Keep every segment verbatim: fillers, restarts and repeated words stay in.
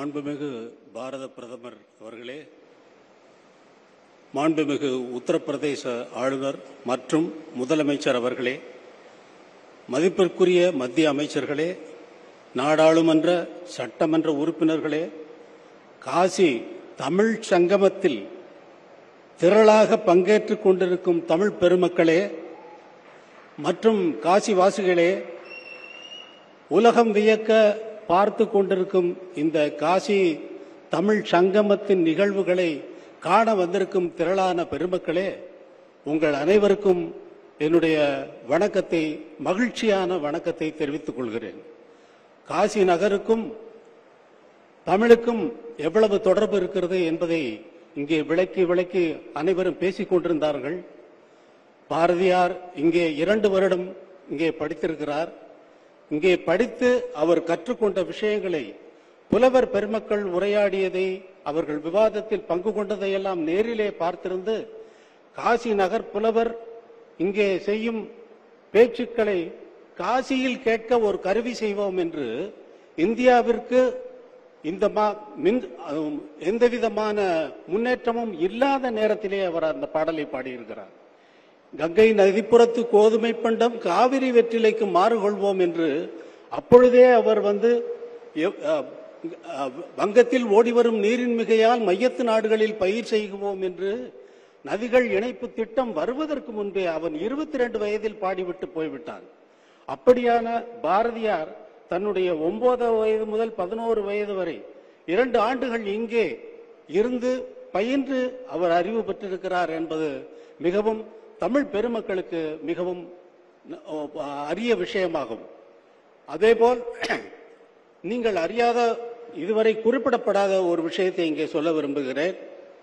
மாண்புமிகு பாரத பிரதமர் அவர்களே, மாண்புமிகு உத்தரப்பிரதேச ஆளுநர் மற்றும் முதலமைச்சர் அவர்களே, மதிப்பிற்குரிய மத்திய அமைச்சர்களே, நாடாளுமன்ற சட்டமன்ற உறுப்பினர்களே, காசி தமிழ் சங்கமத்தில் திரளாக பங்கேற்றுக் கொண்டிருக்கும் தமிழ் பெருமக்களே மற்றும் காசிவாசிகளே, உலகம் வியக்க பார்த்து கொண்டிருக்கும் இந்த காசி தமிழ் சங்கமத்தின் நிகழ்வுகளை காண வந்திருக்கும் திரளான பெருமக்களே, உங்கள் அனைவருக்கும் என்னுடைய வணக்கத்தை, மகிழ்ச்சியான வணக்கத்தை தெரிவித்துக் கொள்கிறேன். காசி நகருக்கும் தமிழுக்கும் எவ்வளவு தொடர்பு இருக்கிறது என்பதை இங்கே விளக்கி விளக்கி அனைவரும் பேசிக் கொண்டிருந்தார்கள். பாரதியார் இங்கே இரண்டு வருடம் இங்கே படித்திருக்கிறார். இங்கே படித்து அவர் கற்றுக்கொண்ட விஷயங்களை, புலவர் பெருமக்கள் உரையாடியதை, அவர்கள் விவாதத்தில் பங்கு கொண்டதையெல்லாம் நேரிலே பார்த்திருந்து காசி நகர் புலவர் இங்கே செய்யும் பேச்சுக்களை காசியில் கேட்க ஒரு கருவி செய்வோம் என்று இந்தியாவிற்கு இந்த எந்த விதமான முன்னேற்றமும் இல்லாத நேரத்திலே அவர் அந்த பாடலை பாடியிருக்கிறார். கங்கை நதிப்புறத்து கோதுமை பண்டம் காவிரி வெற்றிலைக்கு மாறுகொள்வோம் என்று அப்பொழுதே அவர் வந்து வங்கத்தில் ஓடிவரும் நீரின் மிகையால் மையத்து நாடுகளில் பயிர் செய்வோம் என்று நதிகள் இணைப்பு திட்டம் வருவதற்கு முன்பே அவன் இருபத்தி ரெண்டு வயதில் பாடிவிட்டு போய்விட்டான். அப்படியான பாரதியார் தன்னுடைய ஒன்பது வயது முதல் பதினோரு வயது வரை இரண்டு ஆண்டுகள் இங்கே இருந்து பயின்று அவர் அறிவு பெற்றிருக்கிறார் என்பது மிகவும் தமிழ் பெருமக்களுக்கு மிகவும் அரிய விஷயமாகும். அதேபோல் நீங்கள் அறியாத, இதுவரை குறிப்பிடப்படாத ஒரு விஷயத்தை இங்கே சொல்ல விரும்புகிறேன்.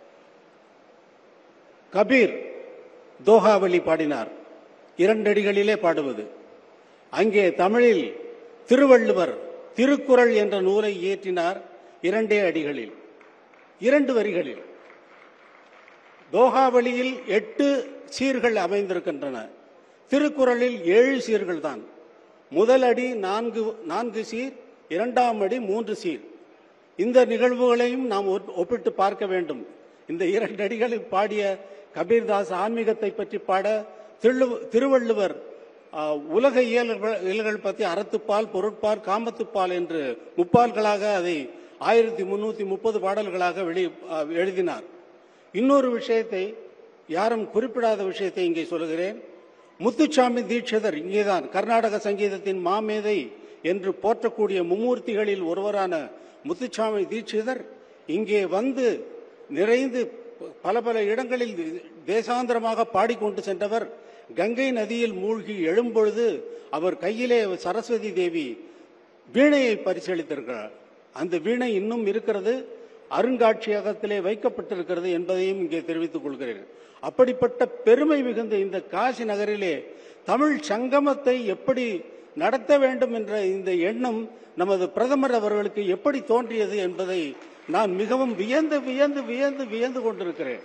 கபீர் தோஹாவளி பாடினார், இரண்டடிகளிலே பாடுவது. அங்கே தமிழில் திருவள்ளுவர் திருக்குறள் என்ற நூலை இயற்றினார், இரண்டே அடிகளில், இரண்டு வரிகளில். தோஹாவளியில் எட்டு சீர்கள் அமைந்திருக்கின்றன, திருக்குறளில் ஏழு சீர்கள் தான். முதல் அடி நான்கு நான்கு சீர், இரண்டாம் அடி மூன்று சீர். இந்த நிகழ்வுகளையும் நாம் ஒப்பிட்டு பார்க்க வேண்டும். இந்த இரண்டு அடிகளில் பாடிய கபீர்தாஸ் ஆன்மீகத்தை பற்றி பாட, திருவள்ளுவர் உலக இயல்கள் பற்றி அறத்துப்பால், பொருட்பால், காமத்துப்பால் என்று முப்பால்களாக அதை ஆயிரத்தி முன்னூத்தி முப்பது பாடல்களாக வெளி எழுதினார். இன்னொரு விஷயத்தை, யாரும் குறிப்பிடாத விஷயத்தை இங்கே சொல்லுகிறேன். முத்துசாமி தீட்சிதர் இங்கேதான் கர்நாடக சங்கீதத்தின் மாமேதை என்று போற்றக்கூடிய மும்மூர்த்திகளில் ஒருவரான முத்துசாமி தீட்சிதர் இங்கே வந்து நிறைந்து பல பல இடங்களில் தேசாந்திரமாக பாடிக்கொண்டு சென்றவர். கங்கை நதியில் மூழ்கி எழும்பொழுது அவர் கையிலே சரஸ்வதி தேவி வீணையை பரிசளித்திருக்கிறார். அந்த வீணை இன்னும் இருக்கிறது, அருங்காட்சியகத்திலே வைக்கப்பட்டிருக்கிறது என்பதையும் இங்கே தெரிவித்துக் கொள்கிறேன். அப்படிப்பட்ட பெருமை மிகுந்த இந்த காசி நகரிலே தமிழ் சங்கமத்தை எப்படி நடத்த வேண்டும் என்ற இந்த எண்ணம் நமது பிரதமர் அவர்களுக்கு எப்படி தோன்றியது என்பதை நான் மிகவும் வியந்து வியந்து வியந்து வியந்து கொண்டிருக்கிறேன்.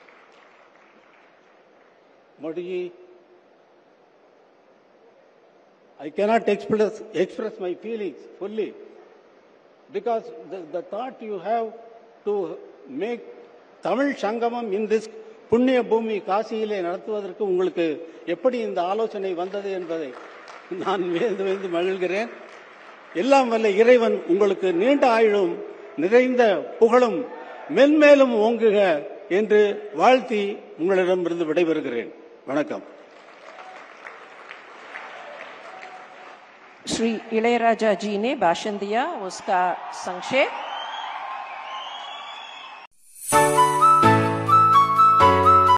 Modiji, I cannot express, express my feelings fully because the, the thought you have to make Tamil Sangamam in this புண்ணிய பூமி காசியிலே நடத்துவதற்கு உங்களுக்கு எப்படி இந்த ஆலோசனை வந்தது என்பதை நான் வியந்து வியந்து மகிழ்கிறேன். எல்லாம் வல்ல இறைவன் உங்களுக்கு நீண்ட ஆயுளும் நிறைந்த புகழும் மென்மேலும் ஓங்குக என்று வாழ்த்தி உங்களிடமிருந்து விடைபெறுகிறேன். வணக்கம். श्री इளையராजा जी ने भाषण दिया, उसका संक्षेप